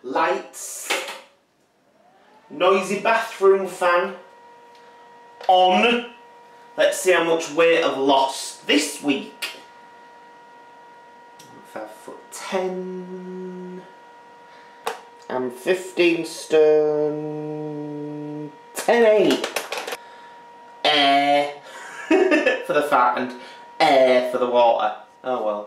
lights, noisy bathroom fan, on. Let's see how much weight I've lost this week. 5'10". I'm 15 stone 10'8". Air for the fat and air for the water. Oh well.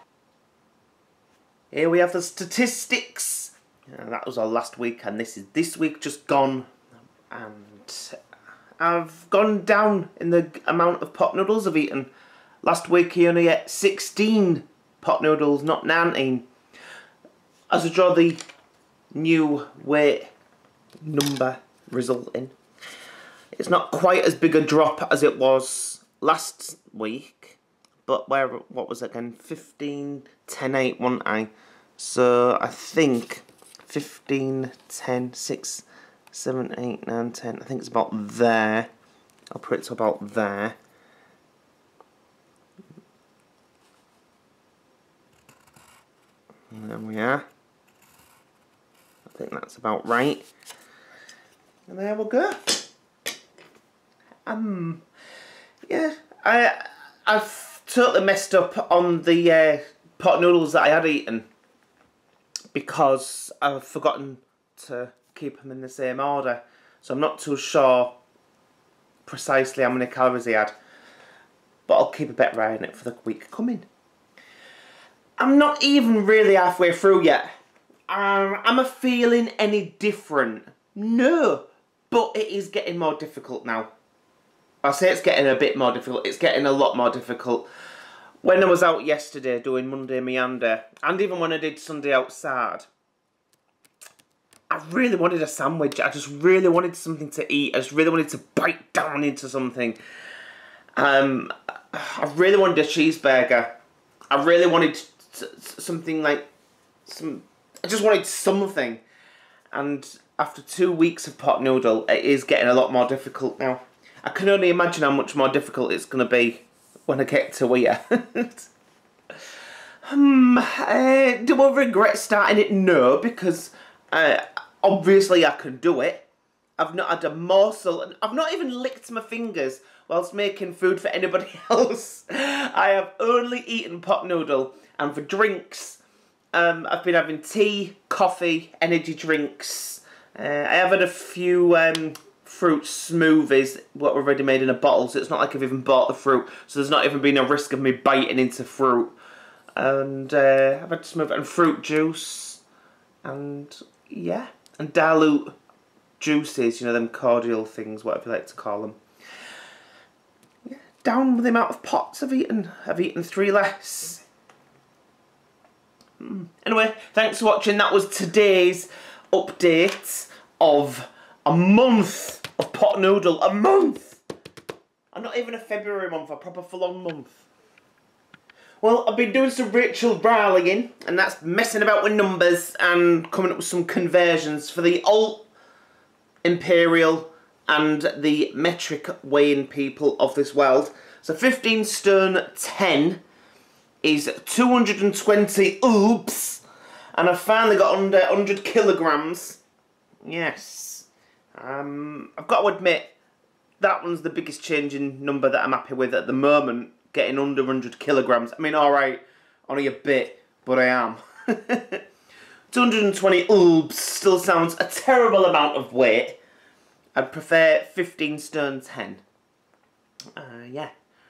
Here we have the statistics. That was our last week, and this is this week just gone. And I've gone down in the amount of pot noodles I've eaten. Last week he only ate 16 pot noodles, not 19. As I draw the new weight number resulting, it's not quite as big a drop as it was last week, but what was it again? 15, 10, 8, wasn't I? So I think 15, 10, 6, 7, 8, 9, 10, I think it's about there. I'll put it to about there. And there we are. I think that's about right. And there we go. Yeah, I've totally messed up on the pot noodles that I had eaten because I've forgotten to keep them in the same order. So I'm not too sure precisely how many calories he had. But I'll keep a better eye on it for the week coming. I'm not even really halfway through yet. Am I feeling any different? No. But it is getting more difficult now. I'll say it's getting a bit more difficult. It's getting a lot more difficult. When I was out yesterday doing Monday Meander, and even when I did Sunday outside, I really wanted a sandwich. I just really wanted something to eat. I just really wanted to bite down into something. I really wanted a cheeseburger. I really wanted something like I just wanted something. And after 2 weeks of pot noodle, it is getting a lot more difficult now. I can only imagine how much more difficult it's going to be when I get to here. Do I regret starting it? No, because obviously I can do it. I've not had a morsel. I've not even licked my fingers whilst making food for anybody else. I have only eaten pot noodle, and for drinks, I've been having tea, coffee, energy drinks. I have had a few fruit smoothies, what were already made in a bottle, so it's not like I've even bought the fruit, so there's not even been a risk of me biting into fruit. And I've had some and fruit juice, and yeah, and dilute juices, you know, them cordial things, whatever you like to call them. Yeah, down with the amount of pots I've eaten. I've eaten 3 less. Anyway, thanks for watching. That was today's update of a month of pot noodle. A month! And not even a February month, a proper full-on month. Well, I've been doing some Rachel Browling, and that's messing about with numbers and coming up with some conversions for the alt, imperial, and the metric weighing people of this world. So 15 stone 10 is 220 oops, and I've finally got under 100 kilograms. Yes. I've got to admit, that one's the biggest change in number that I'm happy with at the moment, getting under 100 kilograms. I mean, alright, only a bit, but I am. 220 oops still sounds a terrible amount of weight. I'd prefer 15 stone 10. Yeah.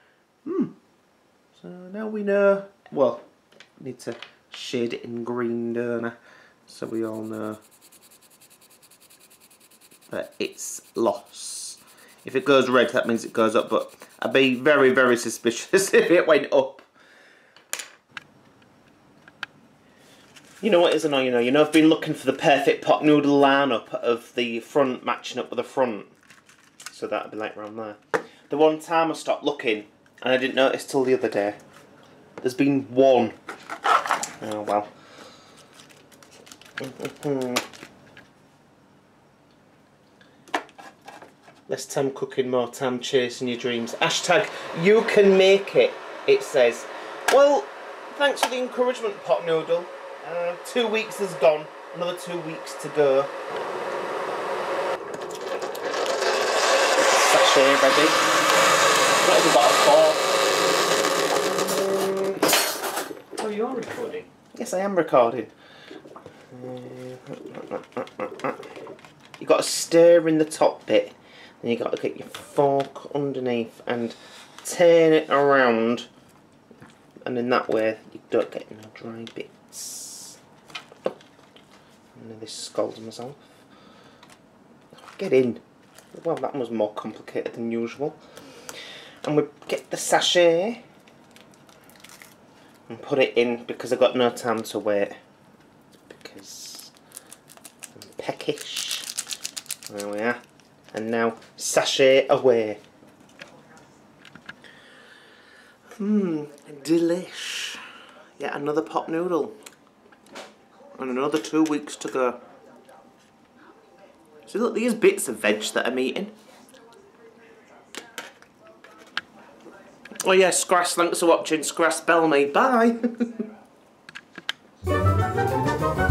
So now we know. Well, need to shade it in green, don't I? So we all know that it's loss. If it goes red, that means it goes up, but I'd be very, very suspicious if it went up. You know what is annoying though? You know, I've been looking for the perfect pot noodle lineup of the front matching up with the front. So that'd be like around there. The one time I stopped looking, and I didn't notice till the other day, there's been one. Oh well. Less time cooking, more time chasing your dreams. Hashtag you can make it, it says. Well, thanks for the encouragement, pot noodle. 2 weeks has gone, Another 2 weeks to go. Sachet ready. What have we got for? Oh, you're recording? Yes, I am recording. You've got to stir in the top bit, then you've got to get your fork underneath and turn it around, and in that way you don't get no dry bits. And then this scalds myself. Get in. Well, that was more complicated than usual. And we get the sachet and put it in because I've got no time to wait. Because I'm peckish. There we are. And now sachet away. Delish. Yet another pot noodle. And another 2 weeks to go. So look, these bits of veg that I'm eating. Oh yeah, Scrass, thanks for watching. Scrass, bell me. Bye.